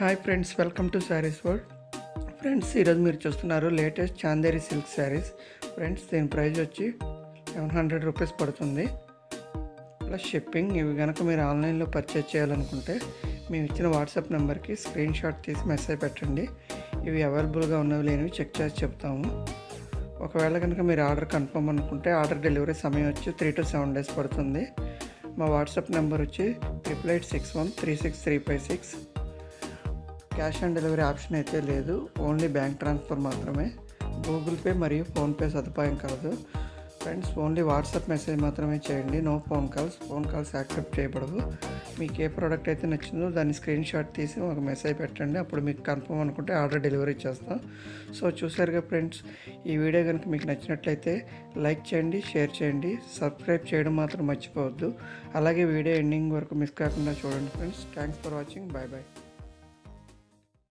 Hi friends, welcome to sarees world. Friends, ఈరోజు మీరు చూస్తున్నారు latest Chanderi silk sarees. Friends, దీని ప్రైస్ వచ్చి 1100 రూపీస్ పడుతుంది ప్లస్ షిప్పింగ్. ఇవి కనుక మీరు ఆన్లైన్లో పర్చేజ్ చేయాలనుకుంటే మేము ఇచ్చిన వాట్సాప్ నెంబర్కి స్క్రీన్ షాట్ తీసి మెసేజ్ పెట్టండి. ఇవి అవైలబుల్గా ఉన్నవి లేనివి చెక్ చేసి చెప్తాము. ఒకవేళ కనుక మీరు ఆర్డర్ కన్ఫర్మ్ అనుకుంటే ఆర్డర్ డెలివరీ సమయం వచ్చి 3 to 7 days పడుతుంది. మా వాట్సాప్ నెంబర్ వచ్చి 8861366356. క్యాష్ ఆన్ డెలివరీ ఆప్షన్ అయితే లేదు, ఓన్లీ బ్యాంక్ ట్రాన్స్ఫర్ మాత్రమే. గూగుల్ పే మరియు ఫోన్పే సదుపాయం కలదు. ఫ్రెండ్స్, ఓన్లీ వాట్సాప్ మెసేజ్ మాత్రమే చేయండి, నో ఫోన్ కాల్స్ యాక్సెప్ట్ చేయబడవు. మీకు ఏ ప్రోడక్ట్ అయితే నచ్చిందో దాన్ని స్క్రీన్ షాట్ తీసి ఒక మెసేజ్ పెట్టండి, అప్పుడు మీకు కన్ఫర్మ్ అనుకుంటే ఆర్డర్ డెలివరీ చేస్తాం. సో చూసారుగా ఫ్రెండ్స్, ఈ వీడియో కనుక మీకు నచ్చినట్లయితే లైక్ చేయండి, షేర్ చేయండి, సబ్స్క్రైబ్ చేయడం మాత్రం మర్చిపోవద్దు. అలాగే వీడియో ఎండింగ్ వరకు మిస్ కాకుండా చూడండి friends. Thanks for watching. Bye bye.